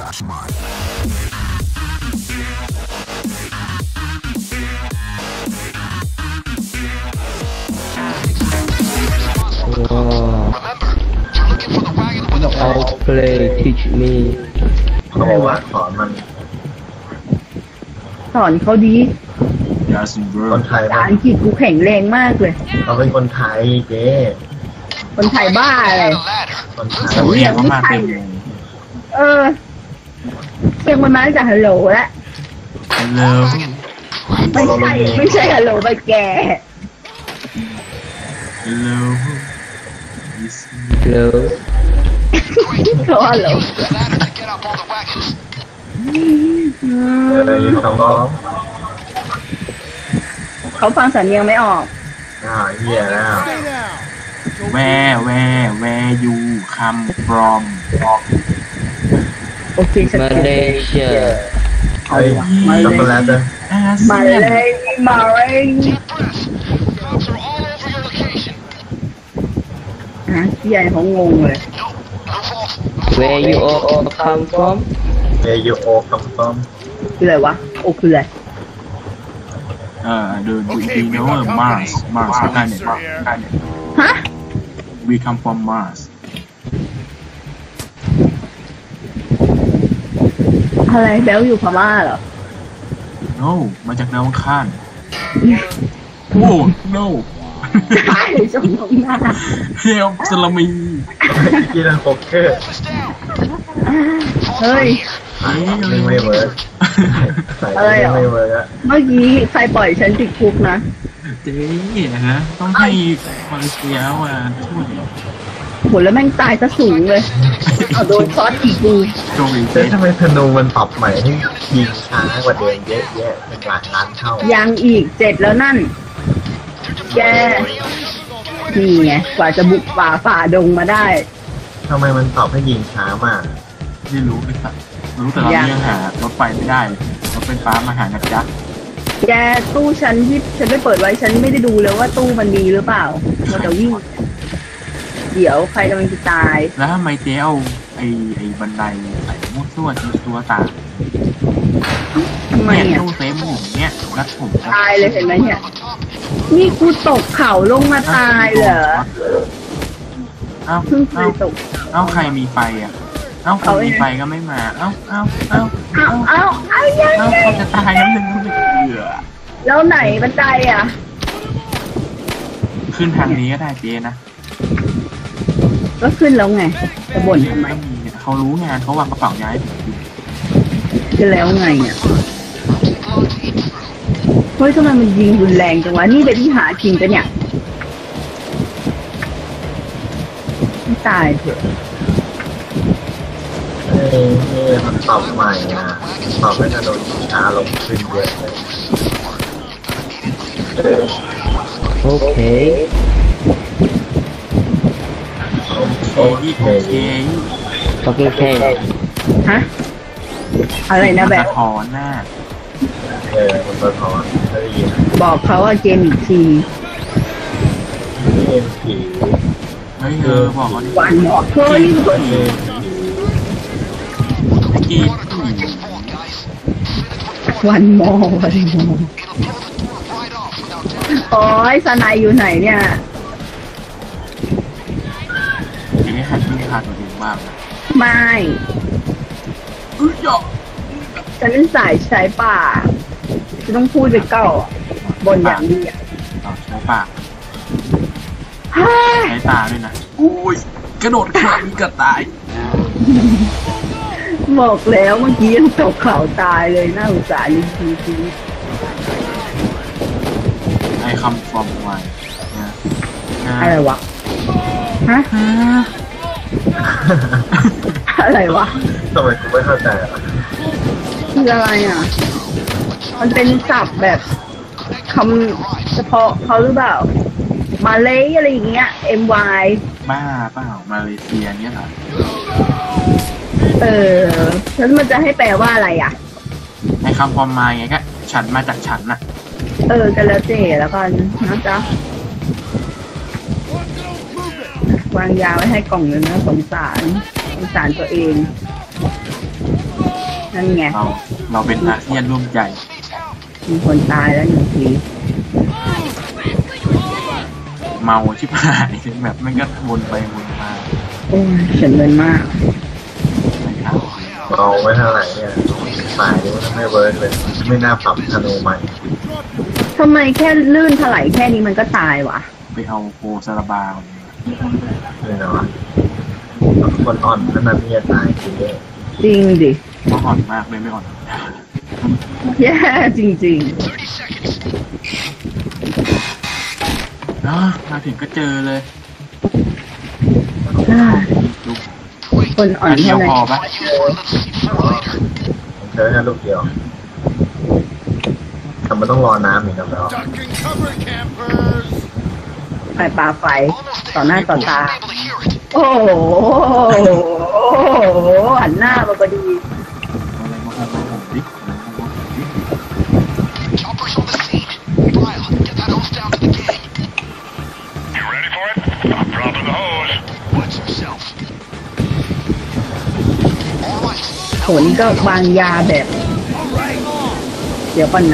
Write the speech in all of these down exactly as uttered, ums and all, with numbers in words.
I'll play teach me เขาบอกว่าสอนมันสอนเขาดีคนไทยภาษาอังกฤษกูแข็งแรงมากเลยเขาเป็นคนไทยเจ๊คนไทยบ้าอะไรคนไทยสำเนียงก็มาเต็มเลยเออเรียกมันมาจากฮัลโหลแล้วฮัลโหลไม่ใช่ไม่ใช่ฮัลโหลไปแกฮัลโหล hello เขาฮัลโหลเลยเขาก็เขาฟังสำเนียงไม่ออกอ่าเหี้ยแล้วแวร์แวร์แวร์ยูคัม from โอเคชัดเจน Malaysia เฮ้ยช็อกโกแลตเลยอามาเซียนเลยมาเลยอาเซียนเขางงเลย where you all come from เอยูโอคำฟ้องคืออะไรวะโอคืออะไรเออดูดูดีโน่ Mars Mars กันเนี่ยกันเนี่ยฮะ we come from Mars อะไรแบลอยู่พม่าเหรอ no มาจากดาวอังคารโอ้ no ใช่สมน้ำหน้า help สลามีกินโป๊กเกอร์เฮ้ยไม่ไม่เวิร์กใส่ไม่เวิร์กอะเมื่อกี้ใครปล่อยฉันติดคุกนะเจ๊นะฮะต้องให้มาเลเซียมาช่วยโหแล้วแม่งตายซะสูงเลยเอาโดนซอสอีกดูโจวีเจ๊เจ๊ทำไมธนูมันปรับใหม่ให้ยิงช้ากว่าเดิมเยอะแยะเป็นหลายล้านเท่ายังอีกเจ็ดแล้วนั่น แก นี่ไง กว่าจะบุกป่าฝ่าดงมาได้ทำไมมันปรับให้ยิงช้ามากไม่รู้ไอ้สัตว์รู้แต่เรายังหารถไฟไม่ได้รถไฟฟ้ามาหานะจ๊ะแกตู้ฉันที่ฉันไม่เปิดไว้ฉันไม่ได้ดูเลยว่าตู้มันดีหรือเปล่ามันจะวิ่ง เดี๋ยวใครกำลังจะตายแล้วทำไมเจ๊เอาไอ้ไอ้บันไดใส่มั่วซั่วที่ตัวต่างทำไมเนี่ยอ่ะตู้เซฟผมเนี่ยรัดผมตายเลยเห็นไหมเนี่ย นี่กูตกเขาลงมาตายเหรอเอ้าเพิ่งเคเอ้ายตกเอ้าใครมีไฟอ่ะเอ้าคนมีไฟก็ไม่มาเอ้าเอ้าเอ้าเอาเอาเอายังเอ้าไงเขาจะตายน้ำหนึ่งก็ไม่เบื่อแล้วไหนบันไดอ่ะขึ้นทางนี้ก็ได้เจ๊นะก็ขึ้นแล้วไงจะบ่นทำไมเขารู้งานเขาวางกระเป๋าย้ายจะแล้วไงอ่ะเฮ้ยทำไมมันยิงรุนแรงจังวะนี่เป็นที่หาจริงปะเนี่ยไม่ตายเถอะเอ้ยนี่มันปรับใหม่นะปรับให้ธนูยิงช้าลงขึ้นเยอะเลย okay โอเคโอเค talking can ฮะอะไรนะแบบสะท้อนหน้าเออมันสะท้อนไม่ได้ยินบอกเขาว่าเกมอีกทีเอ็มผีเฮ้ยเออบอกเขาดิวันหมอกเฮ้ยเอ็มผีตะกี้วันมอวันมอโอ้ยสนายอยู่ไหนเนี่ยยังไม่หัดพึ่งพาตัวเองบ้างไม่อุ้ยหยอกฉันเป็นสายสายป่าจะต้องพูดไปเก้าบนอย่างนี้อ่ะใช้ปากเฮ้ยใช้ตาด้วยนะอุ้ยกระโดดข้ามกระต่ายบอกแล้วเมื่อกี้ยังตกเขาตายเลยน่าสงสารจริงๆไอคำฟอร์มไว้นะนะอะไรวะ ฮะฮะอะไรวะทำไมกูไม่เข้าใจอ่ะคืออะไรอ่ะ มันเป็นศัพท์แบบคำเฉพาะเขาหรือเปล่า มาเลยอะไรอย่างเงี้ย M Y บ้าเปล่ามาเลเซียเนี่ยเหรอเออ แล้วมันจะให้แปลว่าอะไรอ่ะไอคำฟอร์มมาไงก็ฉันมาจากฉันน่ะเออ กันแล้วเจแล้วกันนะจ๊ะ วางยาไว้ให้กล่องนึงนะสงสาร สงสารตัวเองนั่นไงเราเราเป็นอาเซียนร่วมใจมีคนตายแล้วหนึ่งทีเมาชิบหายแบบมันก็วนไปวนมาโอ้ยเฉินเงินมากนะครับเอาไว้เท่าไหร่เนี่ยสายนี้มันไม่เวิร์กเลย ไม่น่าปรับธนูใหม่ทำไมแค่ลื่นถลายแค่นี้มันก็ตายวะไปเอาโคซาลาบาคนนี้เลยนะวะคนอ่อนขนาดนี้จะตายจริงเลยจริงดิว่าอ่อนมากเลยไม่อ่อนแย่จริงเนาะมาถึงก็เจอเลยๆอ่าลูกคนอ่ออันนเดียเท่าว นั้นพอปะผมเจอแค่ลูกเดียวทำไมต้องรอน้ำอีกครับแล้วไฟปลาไฟต่อหน้าต่อตา โอ้โหหันหน้ามาพอดีอะไรมาของมาของดิอะไรมาของดิ Choppers on the scene. Lyle, get that hose down to the gate. You ready for it? I'm dropping the hose. Watch yourself. All right. โหนี่ก็วางยาแบบ เดี๋ยวก่อนนะ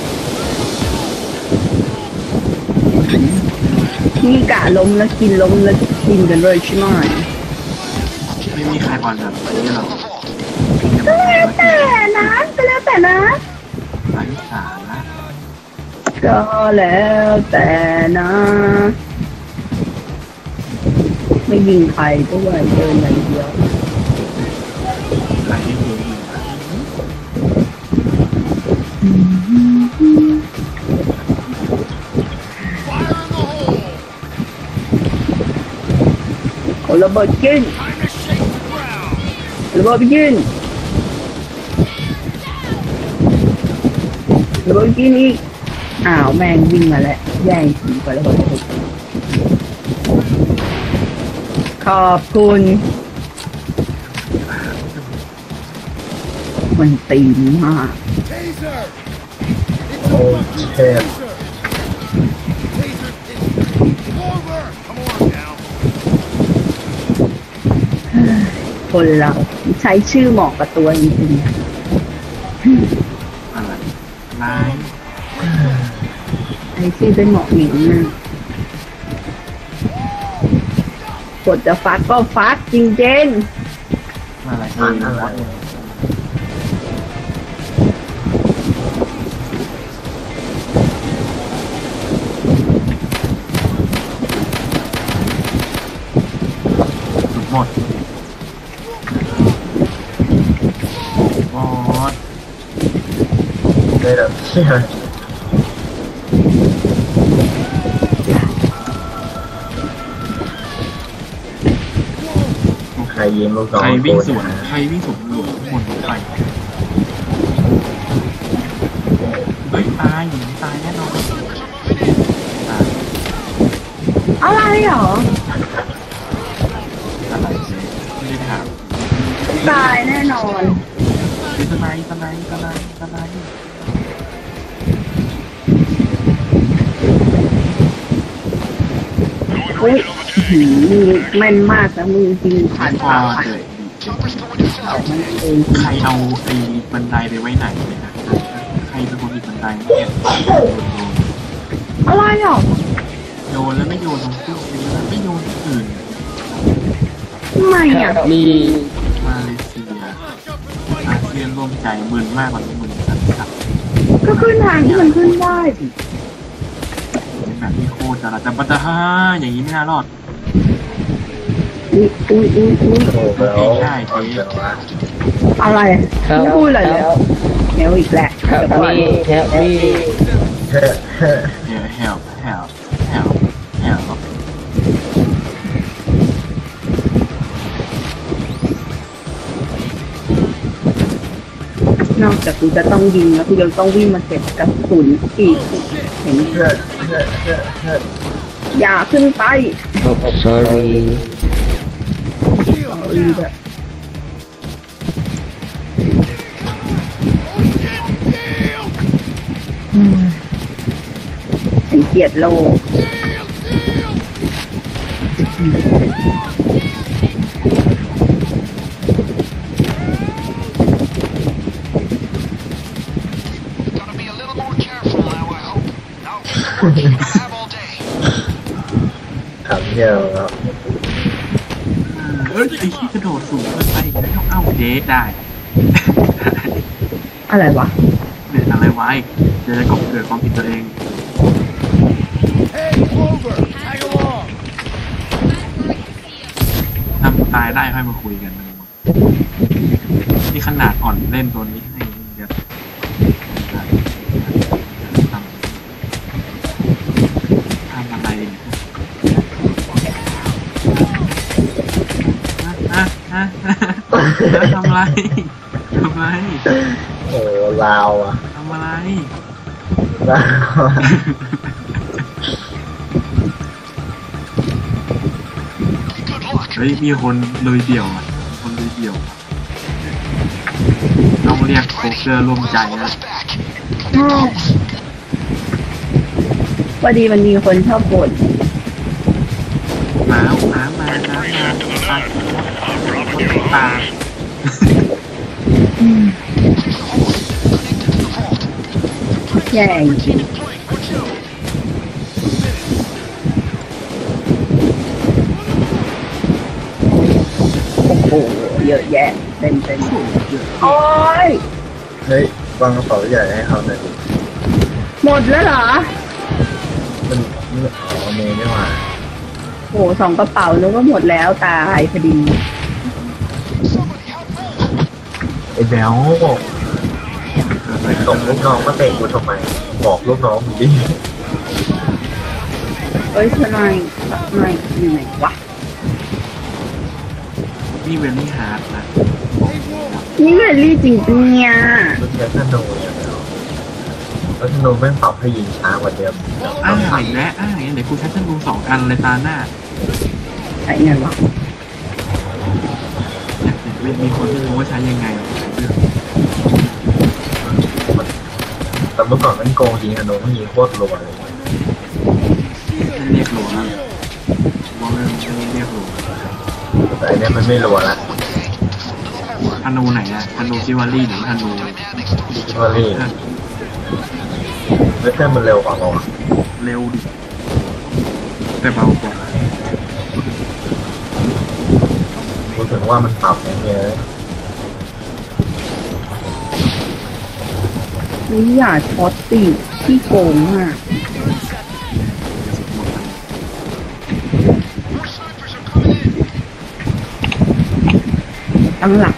นี่กะล้มแล้วกินล้มแล้วกินกันเลยใช่ไหมไม่มีใครอ่อนแบบนี้หรอกก็แล้วแต่นะก็แล้วแต่นะไร้สาระก็แล้วแต่นะ ไม่ยิงใครด้วยเดินอย่างเดียวไร้ที่อยู่อยู่นะคนระเบิดกินระเบิดไปกินระเบิดกินอีกอ้าวแมงวิ่งมาแล้วแย่งผีไประเบิดไปขอบคุณมันตีนมากโอ้เทพคนเราใช้ชื่อเหมาะกับตัวจริงอะไรไร้ๆใช้ชื่อได้เหมาะหนิงมากกดจะฟักก็ฟักจริงอะไรอ่านอะไรสุดหมดหมดได้แบบเชี่ยใครยิงลูกน้องใครวิ่งสวนนะใครวิ่งสวนหลวงหมดไปเฮ้ยตายอยู่ตายแน่นอนตายๆอะไรหรออะไรเลยไม่ได้ถามตายแน่นอนคือทนายทนายทนายทนายอุ้ยหืมแม่นมากนะมือจริงผ่านพอผ่านผ่านเลย Choppers going to เอา south. มันเองใครเอาไอ้บันไดไปไว้ไหนเลยนะใครเป็นคนมีบันไดเนี่ยอะไรหรอโยนแล้วไม่โยนตรงเครื่องนี้แล้วไม่โยนที่อื่นทำไมอ่ะมีมาเลเซียอาเซียนร่วมใจมึนมากกว่าที่มึนสัตว์สัตว์ก็ขึ้นทางที่มันขึ้นได้สิเป็นแบบที่โคตรจะระจับปัตตาฮาอย่างนี้ไม่น่ารอดอุ้ยอุ้ยอุ้ยอุ้ยโอ้โหแล้วอ่อนจังวะอะไรครับไม่พูดอะไรเลยแนวอีกแหละครับเดี๋ยวก่อนมีครับมีเฮ้เฮ้เฮลเฮลเฮลเฮลเฮลนอกจากกูจะต้องยิงแล้วกูยังต้องวิ่งมาเก็บกระสุนอีกเห็นเฮ้เฮ้เฮ้เฮ้อย่าขึ้นไปครับ sorry เอาอีกแบบอืมฉันเกลียดโลก have all day. ถามเที่ยวครับเอ้ยไอ้ที่กระโดดสูงเกินไปต้องเอาเดทได้อะไรวะเนี่ยอะไรไว้เดี๋ยวจะกบเกิดความผิดตัวเอง Hey, Clover, tag along. ถ้าตายได้ค่อยมาคุยกันนี่ขนาดอ่อนเล่นตัวนี้ให้เดี๋ยวทำทำอะไรเนี่ยฮะฮะฮะทำอะไรทำอะไรโอ้ลาวอ่ะทำอะไรลาวอะ Good luck. เฮ้ยมีคนลุยเดี่ยวอ่ะคนลุยเดี่ยวต้องเรียกโคเกอร์ร่วมใจนะ Back. พอดีมันมีคนชอบบ่นน้ำน้ำมาน้ำมาตาตาแย่จริงโอ้โหเยอะแยะเต็มเต็มโอ้ยเฮ้ยวางกระเป๋าใหญ่ให้เขาหน่อยดิหมดแล้วเหรอมันอ๋อเมย์ไม่มาโอ้สองกระเป๋านึกว่าหมดแล้วตายพอดีไอ้แบลไปส่งลูกน้องมาเตะกูทำไมบอกลูกน้องมึงดิเอ้ยทนายทนายอยู่ไหนวะนี่เวลลี่ฮาร์ดนะนี่เรลลี่จริงจริงเนี่ยรถแคสโนเนี่ยรถแคสโนแม่งปรับให้ยิงช้ากว่าเดิมอ้าวอีกแล้วอ้าวเดี๋ยวกูใช้ธนูสองอันเลยตาหน้าไอ้เนี่ยวะมีคนที่รู้ว่าใช้ยังไงแต่เมื่อก่อนมันโกงยิงธนูมันยิงโคตรรัวเลยเรียกหลวงอะว่าไม่ไม่เรียกหลวงแต่อันเนี้ยมันไม่รัวละธนูไหนอะธนูซิวารี่หรือธนูดิวอรี่แล้วแต่มันเร็วกว่าเราอะเร็วดิแต่เบากว่ารู้สึกว่ามันปรับอย่างเงี้ยนี่อย่าช็อตสิที่โกงมากตั้งหลัก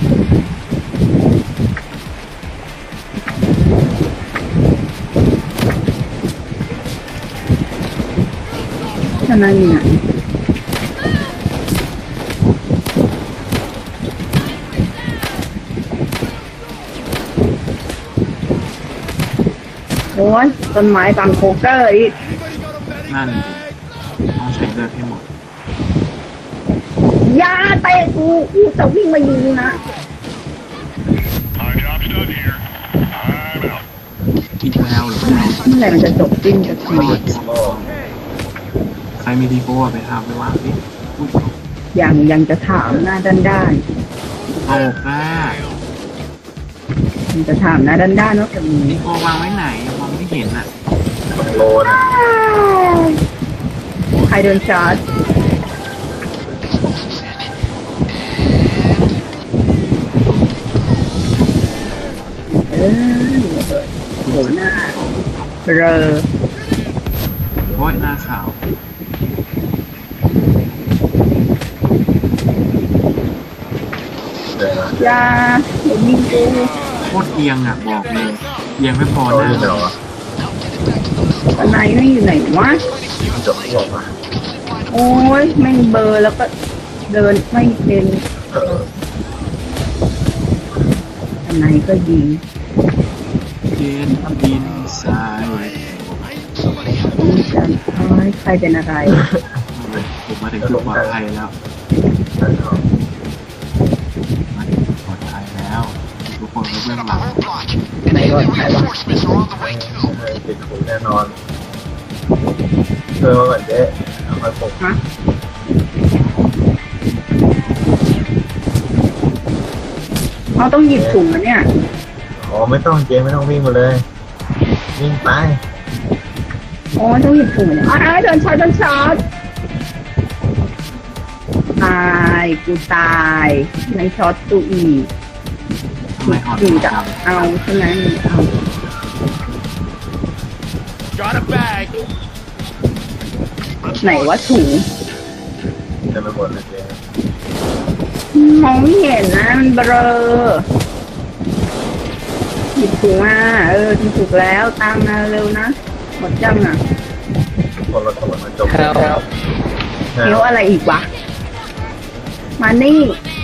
ทนายอยู่ไหนโอ้ยต้นไม้ตามโคเกอร์อีกนั่นดิต้องใช้เลือดให้หมดอย่าเตะกูกูจะวิ่งมายิงนะ My job's done here. I'm out. อีกแล้วเหรอเมื่อไหร่มันจะจบสิ้นสักทีใครมีดีโฟไปทำไปวางดิอุ๊ยอย่างยังจะถามหน้าด้านด้านตกอ่ะยังจะถามหน้าด้านด้านว่าจะมีดีโฟวางไว้ไหนมองไม่เห็นอ่ะโลนะใครโดนชาร์จเออโหหน้าเรอโอ้ยหน้าขาวเดี๋ยวนะอย่าเดี๋ยวยิงกูโคตรเอียงอ่ะบอกเลยเอียงไม่พอเขานะอยู่ไหนวะทนายไม่อยู่ไหนวะจบบอกมาโอ้ยแม่งเบลอร์แล้วก็เดินไม่เป็นเออทนายก็ยิงเกนบินสายยิงกันโอ้ยใครเป็นอะไรผมมาถึงจุดปลอดภัยแล้วนั่นเขามาถึงจุดปลอดภัยแล้วทุกคนก็เบื้องหลังไหนก่อนใครวะ Reinforcements are on the way too. เออติดคุกแน่นอนเจอมาก่อนเจ๊เอาไปปลุกฮะเขาต้องหยิบถุงนะเนี่ยอ๋อไม่ต้องเจ๊ไม่ต้องวิ่งมาเลย วิ่งไปโอ้ต้องหยิบถุงเนี่ยอ้าวโดนช็อตโดนช็อตตายกูตายในช็อตกูอีกทำไมอ่อนกูจะเอาใช่ไหมเอา Got a bag. ไหนว่าถุงจะไปหมดเลยเจ๊มองไม่เห็นนะมันเบลอหยิบถุงมาเออที่ถูกแล้วตังมาเร็วนะหมดจังอ่ะคนละคนมาจบครับแล้วเดี๋ยวอะไรอีกวะมานี่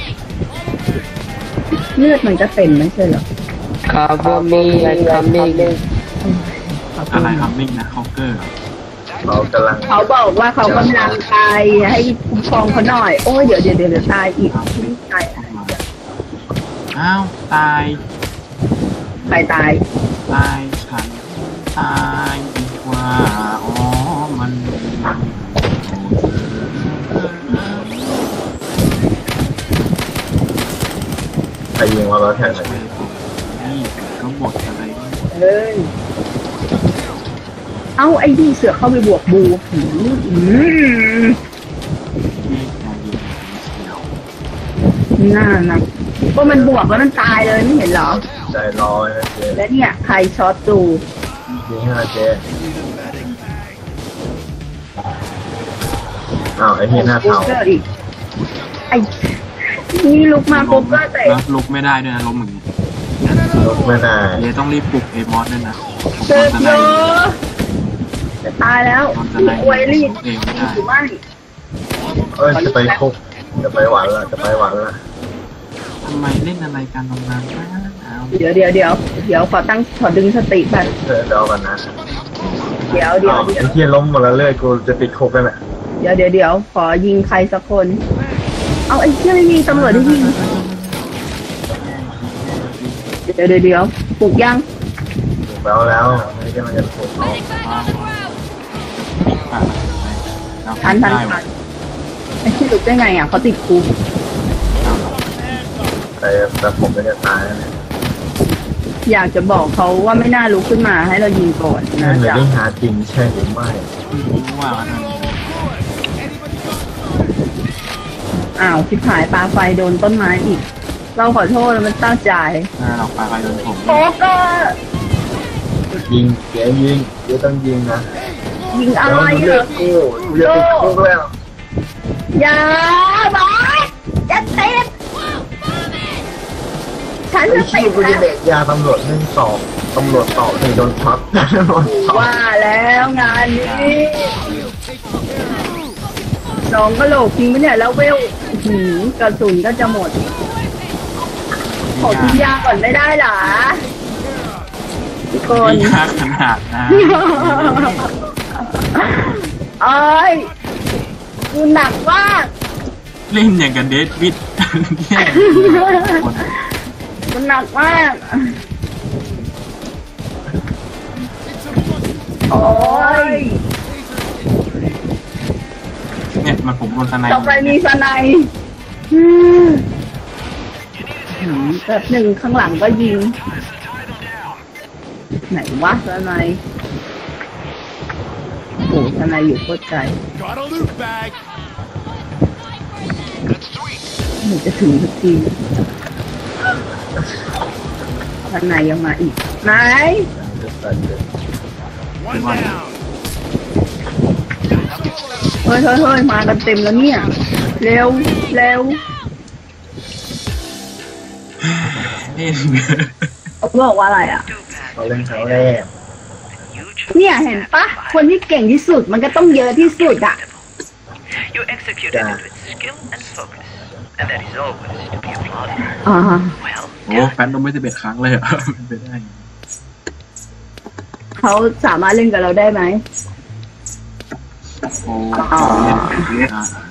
เลือดมันจะเต็มไม่ใช่เหรอ cover me and coming อะไรครับนิ่งนะเคาน์เตอร์เขากำลังเขาบอกว่าเขากำลังตายให้คุ้มครองเขาหน่อยโอ้ยเดี๋ยวเดี๋ยวเดี๋ยวตายอีกตายอ้าวตายใครตายตายฉันตายดีกว่าอ๋อมันใครยิงมาแล้วแข่งไหนนี่ก็หมดอะไรเอ้ยเอ้าไอ้นี่เสือเข้าไปบวกบูหืมอืมที่มายิงเสียวน่านะก็มันบวกแล้วมันตายเลยไม่เห็นเหรอใจร้อยนะเจ๊แล้วเนี่ยใครช็อตดูยิงให้นะเจ๊อ้าวไอ้เหี้ยหน้าโป๊เทากเกอร์อีกไอ้นี่ลุกมาโป๊กเกอร์แต่แล้วลุกไม่ได้ด้วยนะล้มอย่างนี้ลุกไม่ได้เยต้องรีบปลุกเอมอสด้วยนะผมเจ็บจะเยได้อะจะตายแล้วตอนจะได้ไวรีดเองไม่ได้หรือไม่เอ้ยจะไปคุกจะไปหวานละจะไปหวานละทำไมเล่นอะไรกันตรงนั้นนะเอาเดี๋ยวเดี๋ยวเดี๋ยวเดี๋ยวขอตั้งขอดึงสติแบบเดี๋ยวเดี๋ยวกันนะเดี๋ยวเดี๋ยวอ้าวเดี๋ยวไอ้เหี้ยล้มหมดแล้วเรื่อยกูจะติดคุกกันแหละเดี๋ยวเดี๋ยวเดี๋ยวขอยิงใครสักคน เอาไอ้เชี่ยไม่มีตำรวจที่ยิงเดี๋ยวเดี๋ยวเดี๋ยวปลุกยังถูกแล้วแล้วไม่ใช่มันจะถูกเอาทันทันทันไอ้ที่ปลุกได้ไงอ่ะเขาติดคุกแต่แต่ผมไม่ได้ตายนะเนี่ยอยากจะบอกเขาว่าไม่น่าลุกขึ้นมาให้เรายิงก่อนนั่นะนเลยจ๊ะได้หาจริงใช่หรือไม่ว่ามันอ้าวชิบหายปลาไฟโดนต้นไม้อีก เราขอโทษมันตั้งใจน่าหลอกปลาไปโดนผมโป๊กเกอร์ยิงเสียยิงเดี๋ยวต้องยิงนะยิงอะไรเลืเหรออดกูเลือดติดคุกแล้วอย่าบอสจะติดฉันไอ้จะชี้ติดกูจะนะเด็กยาตำรวจหนึ่งสองตำรวจต่อหนึ่งโดนช็อตโดนช็อตว่าแล้วงานนี้สองกระโหลกทิ้งไปเนี่ยแล้วเวลหือกระสุนก็จะหมด ขอกินยาก่อนไม่ได้หรอทุกคนยากขนาดนะเอ้ยกูหนักมากเล่นอย่างกับเดดวิดแย่คนมันหนักมาก โอ้ยเนี่ยมันผมโดนสไนต่อไปมีสไนยอืมหืมแบบหนึ่งข้างหลังก็ยิง ไหนวะสไนยโอ้สไนยอยู่โคตรไกล Got a loot bag. That's three. หนูจะถึงทุกทีสไนยยังมาอีกไหน One down. เฮ้ยเฮ้ยเฮ้ยมากันเต็มแล้วเนี่ย เร็ว เร็วเล่นเขาบอกว่าอะไรอ่ะเขาเล่นครั้งแรกเนี่ยเห็นปะคนที่เก่งที่สุดมันก็ต้องเยอะที่สุดอ่ะ You executed it with skill and focus, and that is always to be applauded. อ่า Well, โอ้แฟนโดนไม่สิบเอ็ดครั้งเลยเหรอเป็นไปได้ไงเขาสามารถเล่นกับเราได้ไหมโอ้เล่นอ่ะ